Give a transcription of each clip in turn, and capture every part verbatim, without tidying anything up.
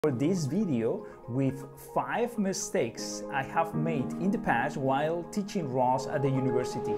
For this video with five mistakes I have made in the past while teaching R O S at the university.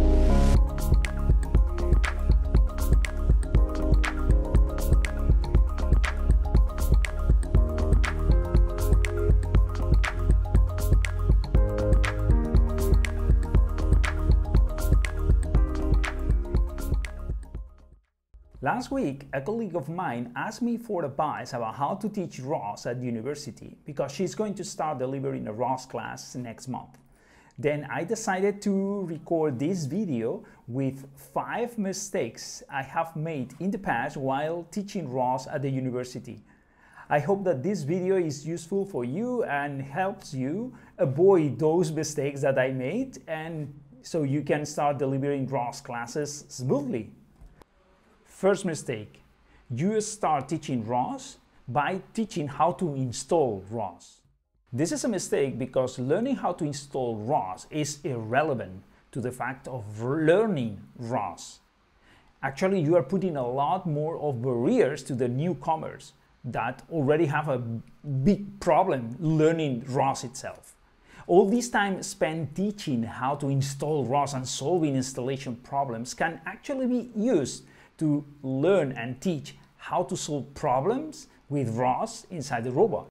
Last week, a colleague of mine asked me for advice about how to teach R O S at university because she's going to start delivering a R O S class next month. Then I decided to record this video with five mistakes I have made in the past while teaching R O S at the university. I hope that this video is useful for you and helps you avoid those mistakes that I made, and so you can start delivering R O S classes smoothly. First mistake, you start teaching R O S by teaching how to install R O S. This is a mistake because learning how to install R O S is irrelevant to the fact of learning R O S. Actually, you are putting a lot more of barriers to the newcomers that already have a big problem learning R O S itself. All this time spent teaching how to install R O S and solving installation problems can actually be used to learn and teach how to solve problems with R O S inside the robot.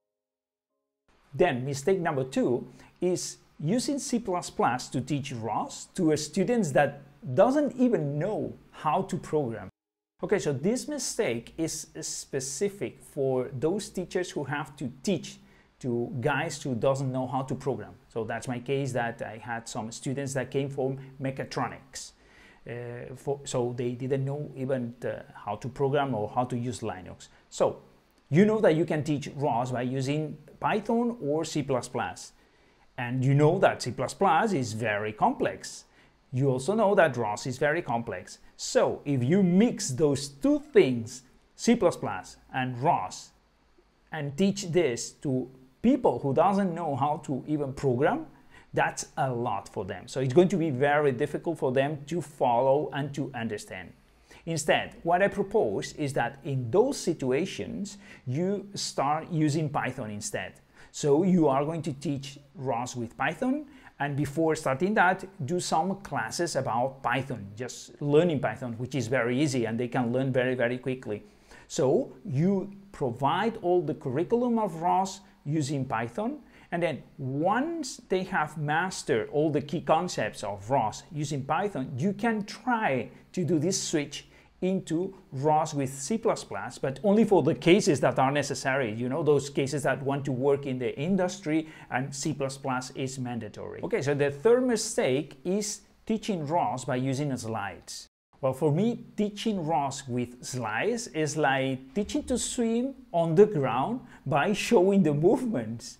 Then mistake number two is using C plus plus to teach R O S to students that doesn't even know how to program. Okay, so this mistake is specific for those teachers who have to teach to guys who doesn't know how to program. So that's my case, that I had some students that came from mechatronics. Uh, for, so they didn't know even uh, how to program or how to use Linux. So you know that you can teach R O S by using Python or C plus plus. And you know that C plus plus is very complex. You also know that R O S is very complex. So if you mix those two things, C plus plus and R O S, and teach this to people who doesn't know how to even program, that's a lot for them. So it's going to be very difficult for them to follow and to understand. Instead, what I propose is that in those situations, you start using Python instead. So you are going to teach R O S with Python, and before starting that, do some classes about Python, just learning Python, which is very easy and they can learn very, very quickly. So you provide all the curriculum of R O S using Python, and then once they have mastered all the key concepts of R O S using Python, you can try to do this switch into R O S with C plus plus, but only for the cases that are necessary, you know, those cases that want to work in the industry and C plus plus is mandatory. Okay, so the third mistake is teaching R O S by using slides. Well, for me, teaching R O S with slides is like teaching to swim on the ground by showing the movements.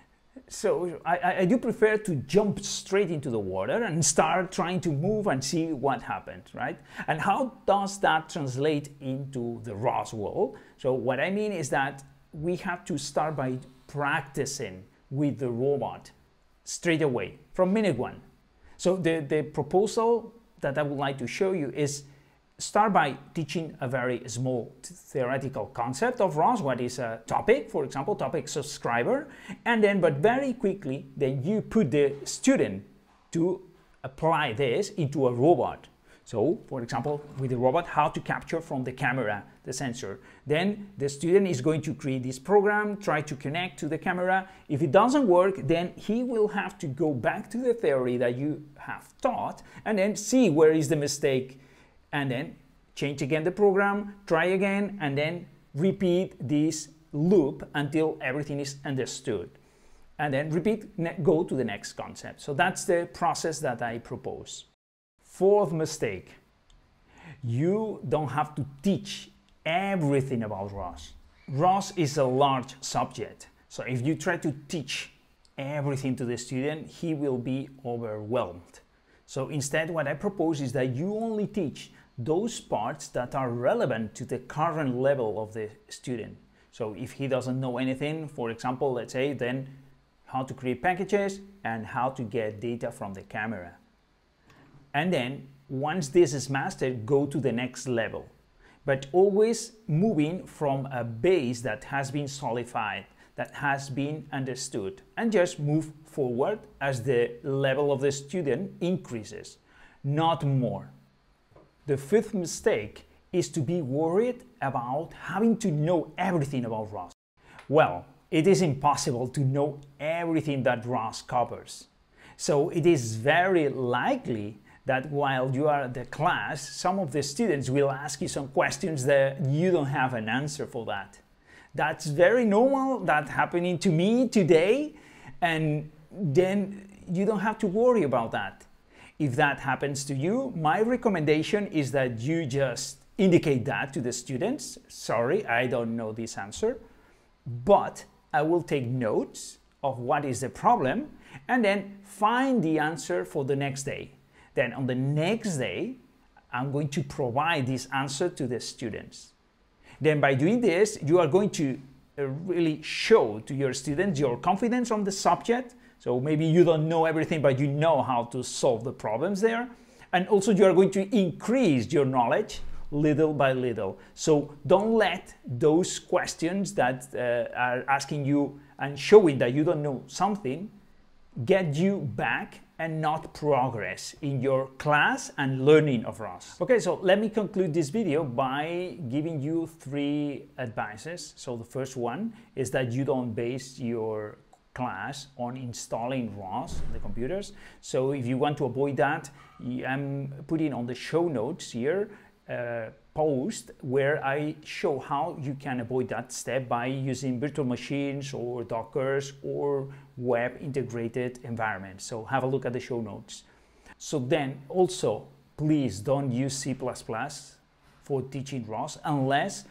So I, I do prefer to jump straight into the water and start trying to move and see what happens, right? And how does that translate into the R O S world? So what I mean is that we have to start by practicing with the robot straight away from minute one. So the, the proposal that I would like to show you is start by teaching a very small theoretical concept of R O S, what is a topic, for example, topic subscriber, and then, but very quickly, then you put the student to apply this into a robot. So, for example, with the robot, how to capture from the camera, the sensor. Then the student is going to create this program, try to connect to the camera. If it doesn't work, then he will have to go back to the theory that you have taught and then see where is the mistake, and then change again the program, try again, and then repeat this loop until everything is understood. And then repeat, go to the next concept. So that's the process that I propose. Fourth mistake, you don't have to teach everything about R O S. R O S is a large subject. So if you try to teach everything to the student, he will be overwhelmed. So instead, what I propose is that you only teach those parts that are relevant to the current level of the student. So if he doesn't know anything, for example, let's say, then how to create packages and how to get data from the camera. And then once this is mastered, go to the next level. but always moving from a base that has been solidified, that has been understood, and just move forward as the level of the student increases, not more. The fifth mistake is to be worried about having to know everything about R O S. Well, it is impossible to know everything that R O S covers. So it is very likely that while you are at the class, some of the students will ask you some questions that you don't have an answer for that. That's very normal. That's happening to me today, and then you don't have to worry about that. If that happens to you, my recommendation is that you just indicate that to the students. Sorry, I don't know this answer, but I will take notes of what is the problem and then find the answer for the next day. Then on the next day, I'm going to provide this answer to the students. Then by doing this, you are going to really show to your students your confidence on the subject. So maybe you don't know everything, but you know how to solve the problems there. And also you are going to increase your knowledge little by little. So don't let those questions that uh, are asking you and showing that you don't know something get you back and not progress in your class and learning of R O S. Okay, so let me conclude this video by giving you three advices. So the first one is that you don't base your class on installing R O S on the computers. So if you want to avoid that, I'm putting on the show notes here a post where I show how you can avoid that step by using virtual machines or Dockers or web integrated environments. So have a look at the show notes. So then also, please don't use C plus plus for teaching R O S unless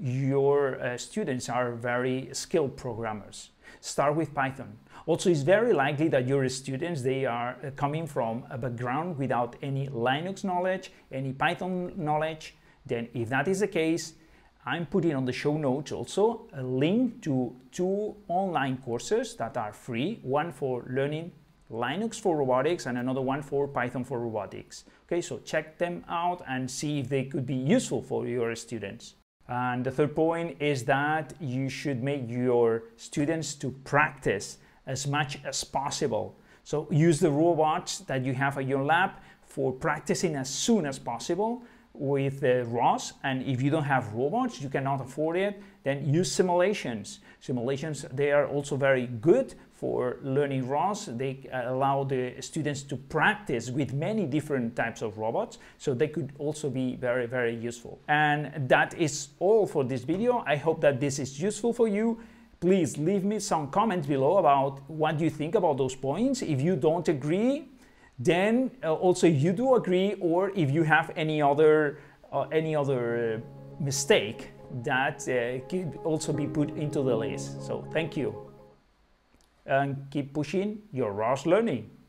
your uh, students are very skilled programmers. Start with Python. Also, it's very likely that your students, they are uh, coming from a background without any Linux knowledge, any Python knowledge. Then if that is the case, I'm putting on the show notes also a link to two online courses that are free, one for learning Linux for robotics and another one for Python for robotics. Okay, so check them out and see if they could be useful for your students. And the third point is that you should make your students to practice as much as possible. So use the robots that you have at your lab for practicing as soon as possible with the R O S. And if you don't have robots, you cannot afford it, then use simulations. Simulations, they are also very good for learning R O S. They allow the students to practice with many different types of robots, so they could also be very, very useful. And that is all for this video. I hope that this is useful for you. Please leave me some comments below about what you think about those points. If you don't agree, then uh, also if you do agree, or if you have any other uh, any other uh, mistake that uh, could also be put into the list. So thank you, and keep pushing your R O S learning.